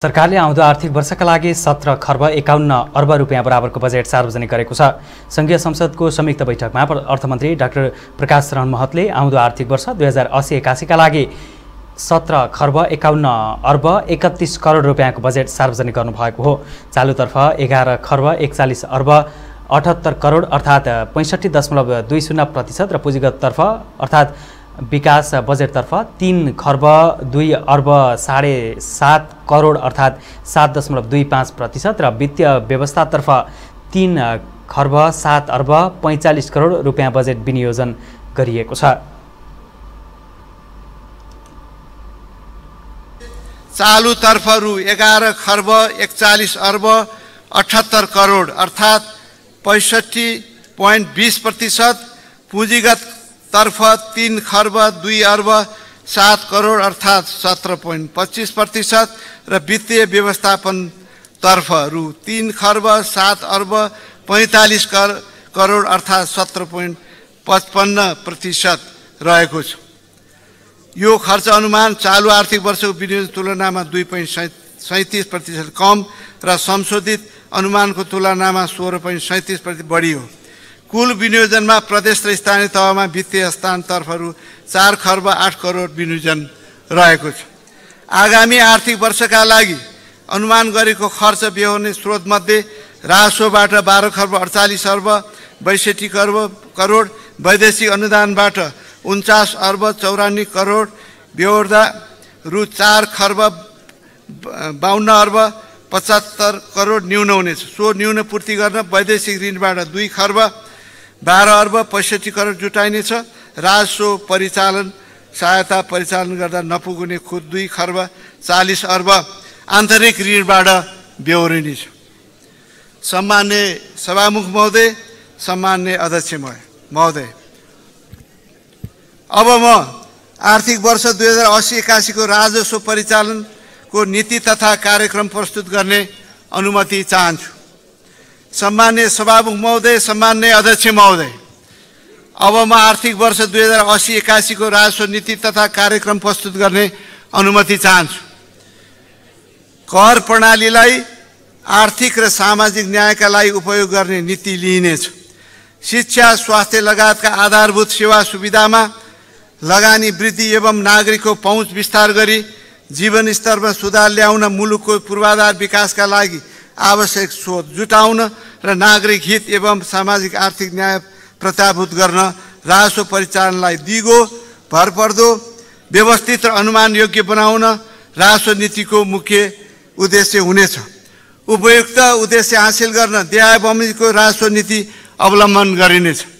सरकारले आउँदो आर्थिक वर्षका लागि 17 खर्ब 51 अर्ब रुपियाँ बराबरको बजेट सार्वजनिक गरेको छ। संघीय संसदको संयुक्त बैठकमा अर्थमन्त्री डाक्टर प्रकाश शरण महतले आउँदो आर्थिक वर्ष 2080-81 का लागि 17 खर्ब 51 अर्ब 31 करोड रुपियाँको बजेट सार्वजनिक गर्नुभएको हो। चालुतर्फ 11 खर्ब 41 अर्ब 78 करोड अर्थात् 65.20% र पुँजीगततर्फ अर्थात् विकास बजेटतर्फ 3 खर्ब 2 अर्ब 7.5 करोड अर्थात् 7.25% र वित्तीय व्यवस्थातर्फ 3 खर्ब 7 अर्ब 45 करोड रुपियाँ बजेट विनियोजन गरिएको छ। चालुतर्फ रु 11 खर्ब 41 अर्ब 78 करोड अर्थात् 65.20%, पुँजीगत तर्फ 3 खर्ब 2 अर्ब 7 करोड अर्थात् 17.25% र वित्तीय व्यवस्थापन तर्फ रु 3 खर्ब 7 अर्ब 45 करोड अर्थात् 17.55% रहेको छ। यो खर्च अनुमान चालु आर्थिक वर्षको विनियोजन तुलनामा 2.37% कम र संशोधित अनुमानको तुलनामा 16.37% बढी हो। कुल विनियोजनमा प्रदेश र स्थानीय तहमा वित्तीय हस्तान्तरणतर्फहरू 4 खर्ब 8 करोड विनियोजन रहेको छ। आगामी आर्थिक वर्षका लागि अनुमान गरेको खर्च बेहोर्ने स्रोतमध्ये राजस्वबाट 12 खर्ब 48 अर्ब 62 करोड, वैदेशिक अनुदानबाट 49 अर्ब 54 करोड बेहोर्दा रु 4 खर्ब 52 अर्ब 75 करोड न्यून हुनेछ। सो न्यून पूर्ति गर्न वैदेशिक ऋणबाट 2 खर्ब 12 अर्ब 65 करोड जुटाइनेछ। राजस्व परिचालन सहायता परिचालन गर्दा नपुग्ने खुद 2 खर्ब 40 अर्ब आन्तरिक ऋणबाट बेहोरिनेछ। सम्मान्य सभामुख महोदय, सम्मान्य अध्यक्ष महोदय, अब म आर्थिक वर्ष 2080-81 को राजस्व परिचालनको नीति तथा कार्यक्रम प्रस्तुत गर्ने अनुमति चाहन्छु। सम्मान्य सभामुख महोदय, सम्मान्य अध्यक्ष महोदय, अब म आर्थिक वर्ष 2080-81 को राजस्व नीति तथा कार्यक्रम प्रस्तुत गर्ने अनुमति चाहन्छु। कर प्रणालीलाई आर्थिक र सामाजिक न्यायका लागि उपयोग गर्ने नीति लिइनेछ। शिक्षा, स्वास्थ्य लगायतका आधारभूत सेवा सुविधामा लगानी वृद्धि एवं नागरिकको पहुँच विस्तार गरी जीवन स्तरमा सुधार ल्याउन, मुलुकको पूर्वाधार विकासका लागि आवश्यक स्रोत जुटाउन र नागरिक हित एवं सामाजिक आर्थिक न्याय प्रत्याभूत गर्न राजस्व परिचालनलाई दिगो, भरपर्दो, व्यवस्थित र अनुमान योग्य बनाउन राजस्व नीतिको मुख्य उद्देश्य हुनेछ। उपयुक्त उद्देश्य हासिल गर्न देय बमोजिमको राजस्व नीति अवलम्बन गरिनेछ।